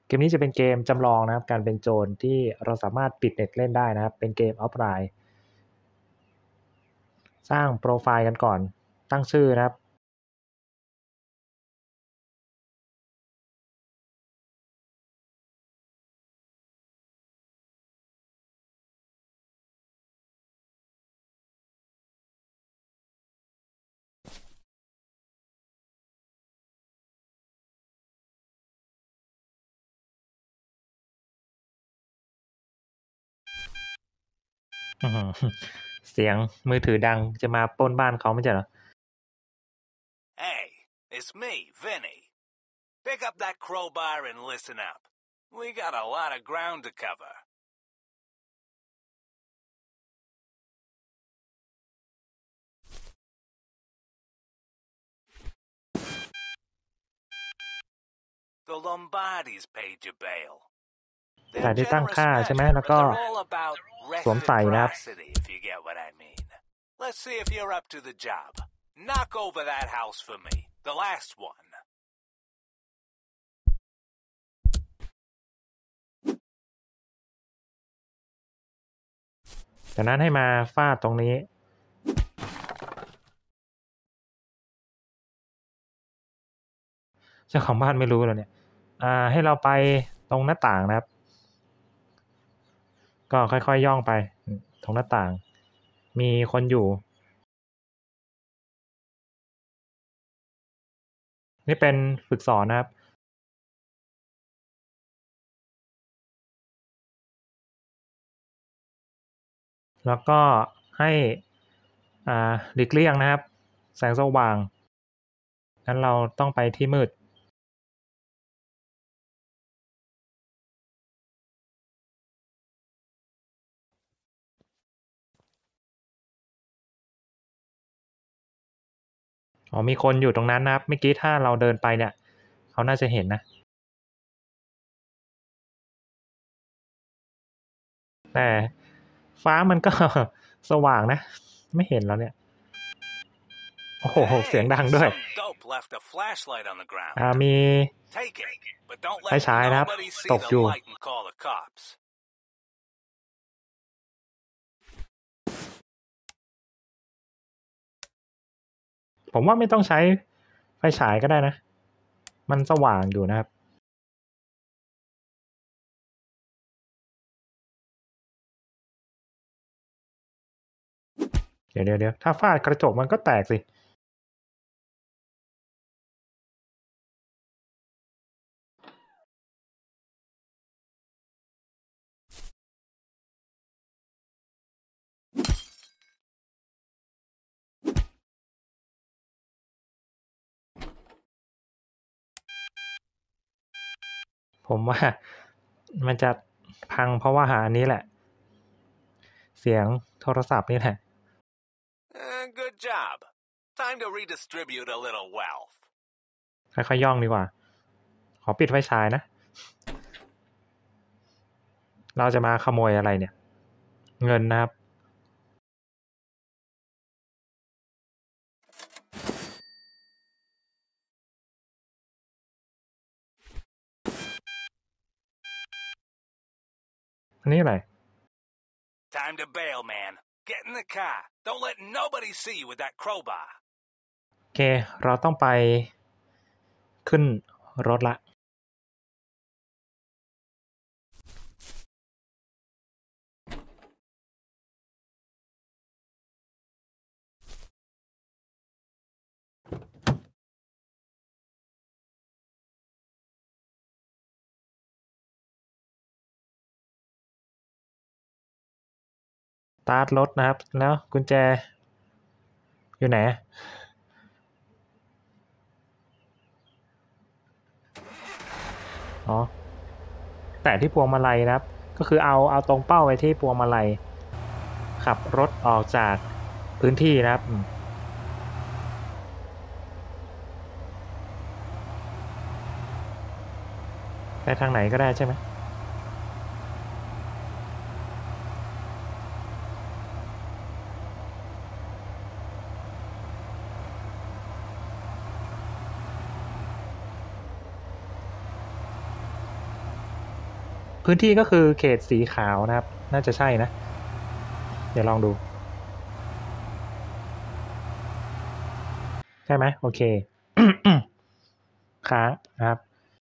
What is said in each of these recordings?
เกมนี้จะเป็นเกมจำลองนะครับการเป็นโจรที่เราสามารถปิดเน็ตเล่นได้นะครับเป็นเกมออฟไลน์สร้างโปรไฟล์กันก่อนตั้งชื่อนะครับเสียงมือถือดังจะมาปล้นบ้านเขาไม่ใช่เหรอ Hey, it's me, Vinny. Pick up that crowbar and listen up. We got a lot of ground to cover. The Lombardis paid your bail. แต่ที่ตั้งค่าใช่ไหมแล้วก็สวมใส่นะครับ if you get what I mean. Let's see if you're up to the job. Knock over that house for me, the last one. จากนั้นให้มาฟาดตรงนี้เจ้าของบ้านไม่รู้เลยเนี่ยให้เราไปตรงหน้าต่างนะครับก็ค่อยๆย่องไปตรงหน้าต่างมีคนอยู่นี่เป็นฝึกสอนนะครับแล้วก็ให้หลีกเลี่ยงนะครับแสงสว่างงั้นเราต้องไปที่มืดมีคนอยู่ตรงนั้นนะครับเมื่อกี้ถ้าเราเดินไปเนี่ยเขาน่าจะเห็นนะแต่ฟ้ามันก็ สว่างนะไม่เห็นแล้วเนี่ยโอ้โหเสียงดังด้วยมีไฟฉายนะครับตกอยู่ผมว่าไม่ต้องใช้ไฟฉายก็ได้นะมันสว่างอยู่นะครับเดี๋ยวถ้าฟาดกระจกมันก็แตกสิผมว่ามันจะพังเพราะว่าหาอันนี้แหละเสียงโทรศัพท์นี่แหละ Good job. Time to redistribute a little wealth. ค่อยๆย่องดีกว่าขอปิดไฟฉายนะเราจะมาขโมยอะไรเนี่ยเงินนะครับอันนี้อะไร Time to bail, man. Get in the car. Don't let nobody see you with that crowbar. โอเคเราต้องไปขึ้นรถละสตาร์ทรถนะครับแล้วกุญแจอยู่ไหนแตะที่พวงมาลัยนะครับก็คือเอาตรงเป้าไปที่พวงมาลัยขับรถออกจากพื้นที่นะครับไปทางไหนก็ได้ใช่ไหมพื้นที่ก็คือเขตสีขาวนะครับน่าจะใช่นะเดี๋ยวลองดูใช่ไหมโอเค ค้างนะครับ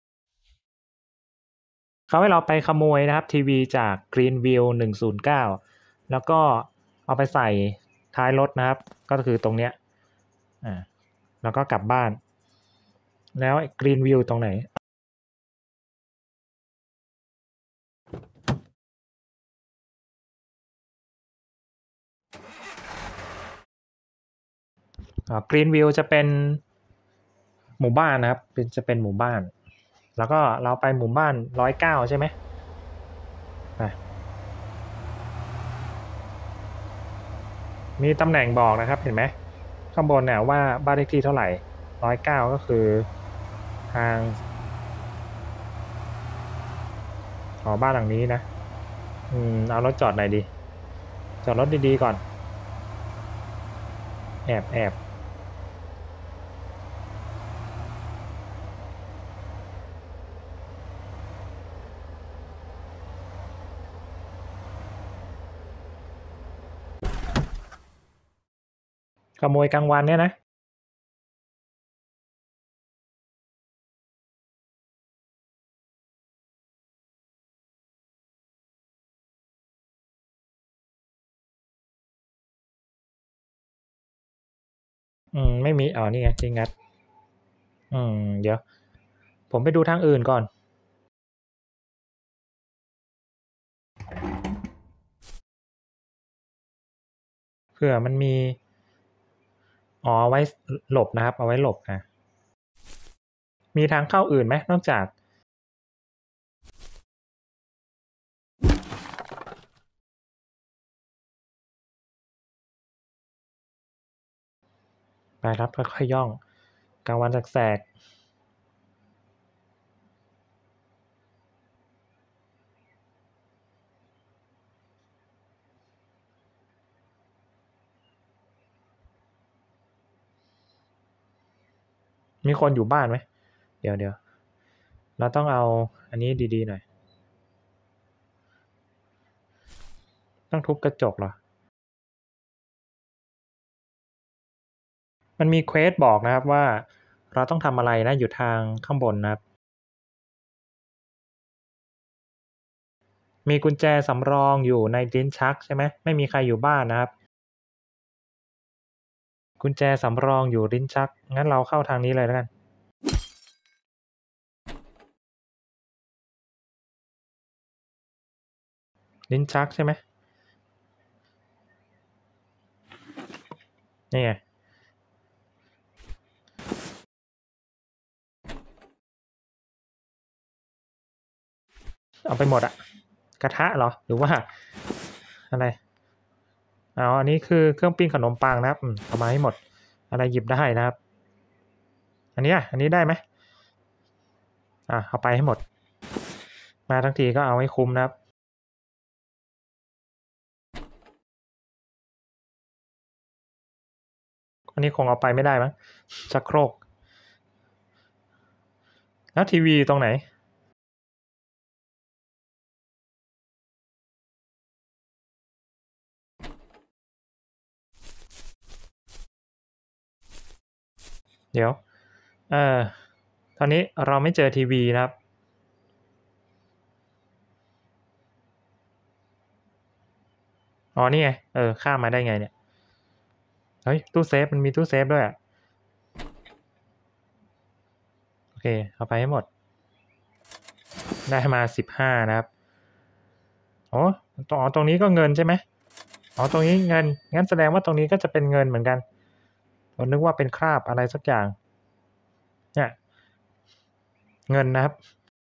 เขาให้เราไปขโมยนะครับทีวีจาก Greenville 109แล้วก็เอาไปใส่ท้ายรถนะครับก็คือตรงเนี้ยแล้วก็กลับบ้านแล้ว Greenville ตรงไหนGreenville จะเป็นหมู่บ้านนะครับจะเป็นหมู่บ้านแล้วก็เราไปหมู่บ้าน109ใช่ไหมมีตำแหน่งบอกนะครับเห็นไหมข้างบนเนี่ยว่าบ้านเลขที่เท่าไหร่109ก็คือทางบ้านหลังนี้นะเอารถจอดไหนดีจอดรถดีๆก่อนแอบขโมยกลางวันเนี่ยนะไม่มีนี่ไงที่งัดเดี๋ยวผมไปดูทางอื่นก่อนเผื่อมันมีเอาไว้หลบนะครับเอาไว้หลบนะมีทางเข้าอื่นไหมนอกจากไปครับค่อยๆย่องกลางวันแสกๆมีคนอยู่บ้านไหมเดี๋ยวเราต้องเอาอันนี้ดีๆหน่อยต้องทุบกระจกเหรอมันมีเควสบอกนะครับว่าเราต้องทำอะไรนะอยู่ทางข้างบนนะครับมีกุญแจสำรองอยู่ในลิ้นชักใช่ไหมไม่มีใครอยู่บ้านนะครับกุญแจสำรองอยู่ลิ้นชักงั้นเราเข้าทางนี้เลยแล้วกันลิ้นชักใช่ไหมนี่ไงเอาไปหมดอะกระทะเหรอหรือว่าอะไรอันนี้คือเครื่องปิ้งขนมปังนะครับเอามาให้หมดอะไรหยิบได้นะครับอันนี้ได้ไหมเอาไปให้หมดมาทั้งทีก็เอาให้คุ้มนะครับอันนี้คงเอาไปไม่ได้มั้งชักโครกแล้วทีวีตรงไหนเดี๋ยวตอนนี้เราไม่เจอทีวีนะครับนี่ไงข้ามมาได้ไงเนี่ยเฮ้ยตู้เซฟมันมีตู้เซฟด้วยโอเคเอาไปให้หมดได้มา15นะครับตรงนี้ก็เงินใช่ไหมตรงนี้เงินงั้นแสดงว่าตรงนี้ก็จะเป็นเงินเหมือนกันผมนึกว่าเป็นคราบอะไรสักอย่างเนี่ยเงินนะครับ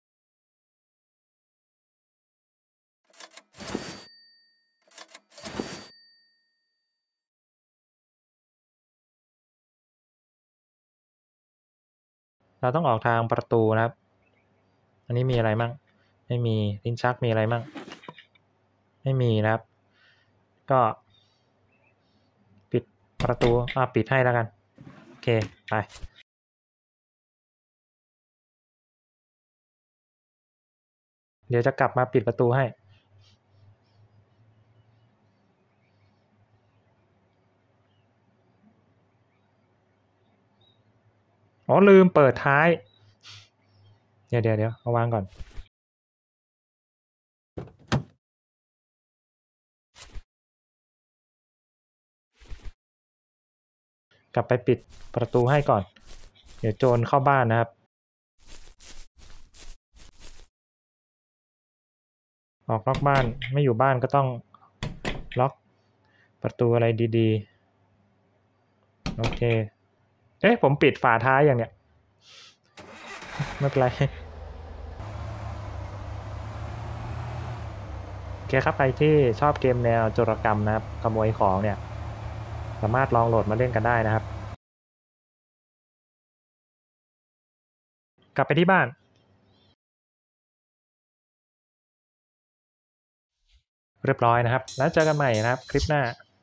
เราต้องออกทางประตูนะครับอันนี้มีอะไรมั่งไม่มีลิ้นชักมีอะไรมั่งไม่มีนะครับก็ปิดประตูปิดให้แล้วกันโอเคไปเดี๋ยวจะกลับมาปิดประตูให้อ๋อลืมเปิดท้ายเดี๋ยวเอาวางก่อนกลับไปปิดประตูให้ก่อนเดี๋ยวโจรเข้าบ้านนะครับออกนอกบ้านไม่อยู่บ้านก็ต้องล็อกประตูอะไรดีๆโอเคเอ๊ะผมปิดฝาท้ายอย่างเนี้ยไม่เป็นไรโอเคครับใครที่ชอบเกมแนวโจรกรรมนะครับขโมยของเนี่ยสามารถลองโหลดมาเล่นกันได้นะครับกลับไปที่บ้านเรียบร้อยนะครับแล้วเจอกันใหม่นะครับคลิปหน้า